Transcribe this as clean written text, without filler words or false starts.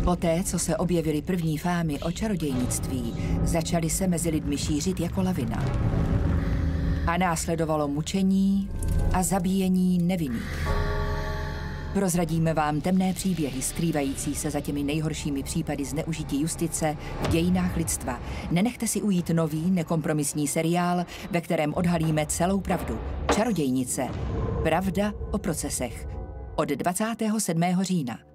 Poté, co se objevily první fámy o čarodějnictví, začaly se mezi lidmi šířit jako lavina. A následovalo mučení a zabíjení nevinných. Prozradíme vám temné příběhy skrývající se za těmi nejhoršími případy zneužití justice v dějinách lidstva. Nenechte si ujít nový, nekompromisní seriál, ve kterém odhalíme celou pravdu. Čarodějnice. Pravda o procesech. Od 27. října.